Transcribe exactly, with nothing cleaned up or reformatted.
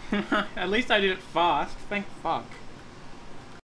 At least I did it fast. Thank fuck.